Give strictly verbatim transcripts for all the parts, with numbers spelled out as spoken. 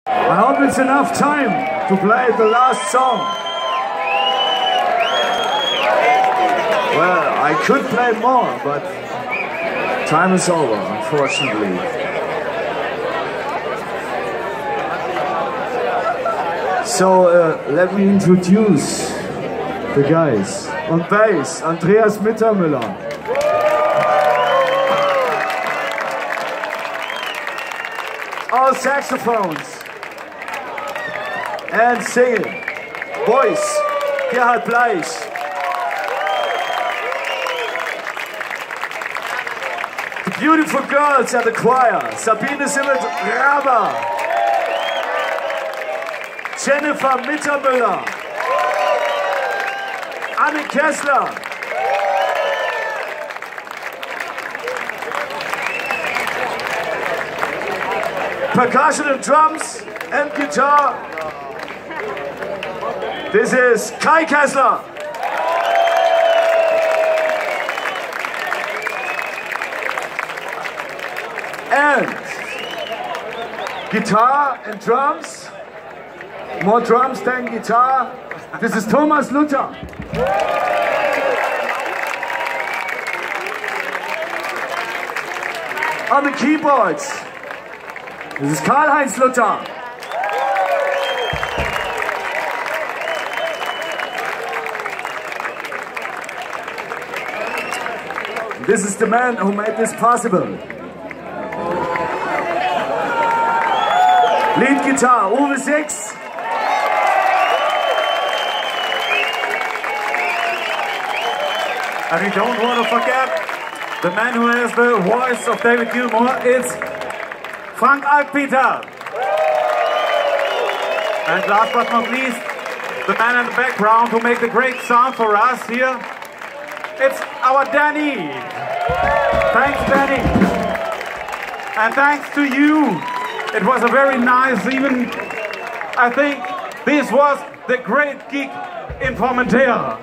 I hope it's enough time to play the last song. Well, I could play more, but time is over, unfortunately. So uh, let me introduce the guys. On bass, Andreas Mittermüller. All saxophones. And singing. Voice, Gerhard Bleich. The beautiful girls at the choir, Sabine Simmert-Raber, Jennifer Mittermüller, Anne Kessler, percussion and drums and guitar. This is Kai Kessler. And guitar and drums, more drums than guitar. This is Thomas Luther. On the keyboards, this is Karl-Heinz Luther. This is the man who made this possible. Lead guitar, Uwe Six. And we don't want to forget the man who has the voice of David Gilmour. It's Frank Altpeter. And last but not least, the man in the background who makes the great sound for us here. It's our Danny. Thanks, Danny. And thanks to you. It was a very nice, even, I think this was the great gig in Formentera.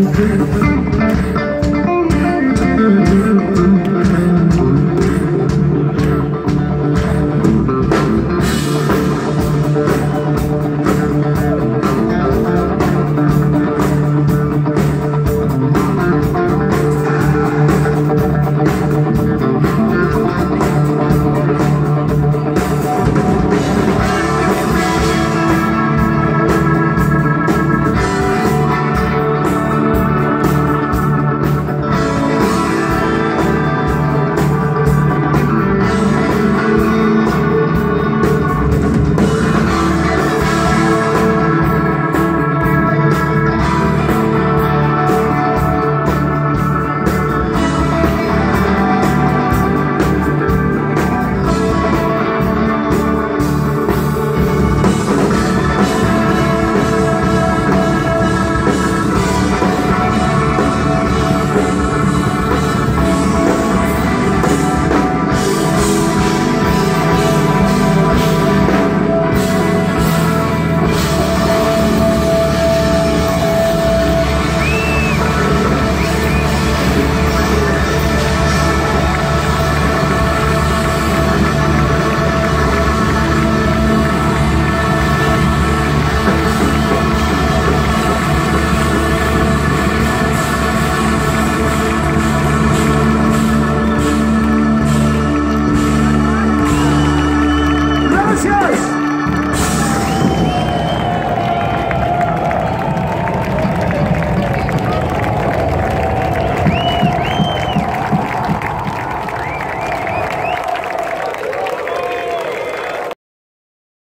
Thank